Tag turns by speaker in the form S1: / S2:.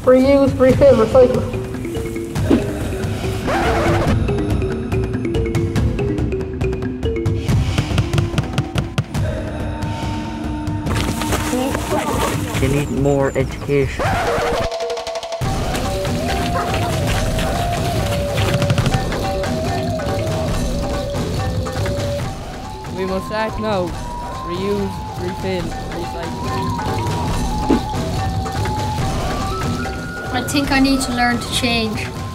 S1: Reuse, refill, recycle.
S2: They need more education.
S3: We must act now. Reuse, refill, recycle.
S4: I think I need to learn to change.